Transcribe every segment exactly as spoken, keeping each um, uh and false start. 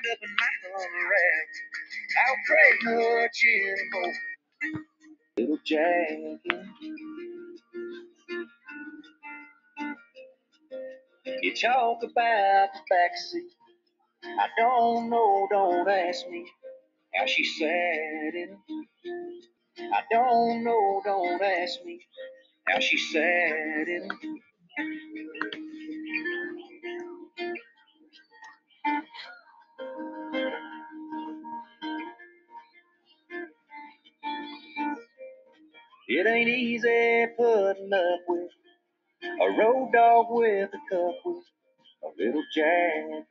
wind up in my unrest. I don't crave much anymore. Little jacket. You talk about the backseat. I don't know, don't ask me how she sat in it. I don't know, don't ask me how she sat in it. It ain't easy putting up with a road dog with a cup with a little jacket.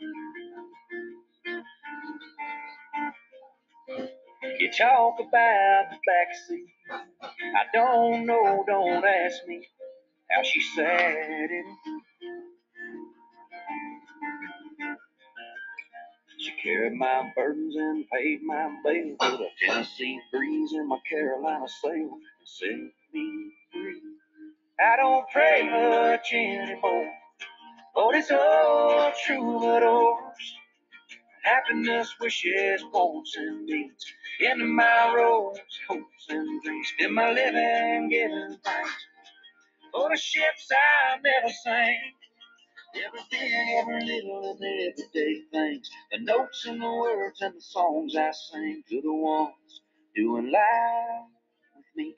You talk about the backseat. I don't know, don't ask me how she sat in it. She carried my burdens and paid my bail, put a Tennessee breeze in my Carolina sail and set me free. I don't pray much anymore, but it's all troubadours. Happiness, wishes, wants, and needs into my roads, hopes, and dreams. Spend my living giving thanks for the ships I've never sank. Everything, every little, and everyday things. The notes and the words and the songs I sing to the ones doing life with me.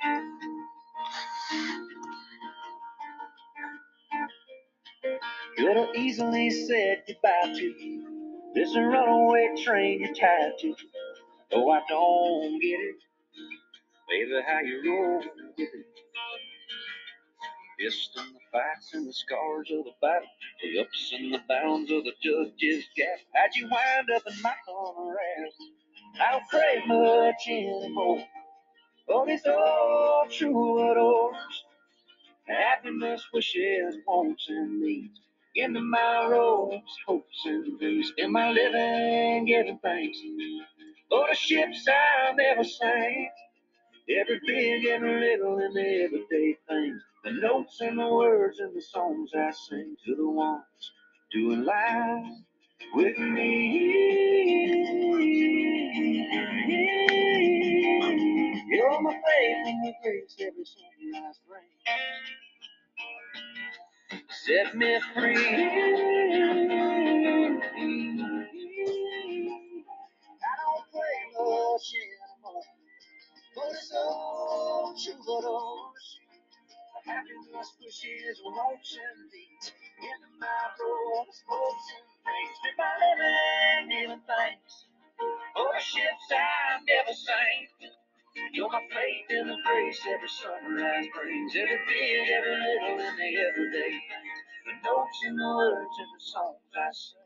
Could have easily said goodbye to this runaway train you're tied to. Though I don't get it, baby, how you roll with it. Yes, and the fights and the scars of the battle, the ups and the downs of the judge's gap. How'd you wind up in my unrest? I don't crave much anymore, but it's all troubadours. Happiness, wishes, wants, and needs into my roads, hopes, and dreams. In my living, giving thanks for the ships I've never sank. Every big, every little, and everyday things. The notes and the words and the songs I sing to the ones doing life with me. You're my faith and your grace every sunrise brings. Set me free. I don't play much anymore, but it's all troubadours. Happiness, wishes, wants, and needs into my roads, hopes, and dreams. Spend my living giving thanks for the ships I've never sank. You're my faith and the grace every sunrise brings. Every big, every little, and the everyday things. The notes and the words and the songs I sing.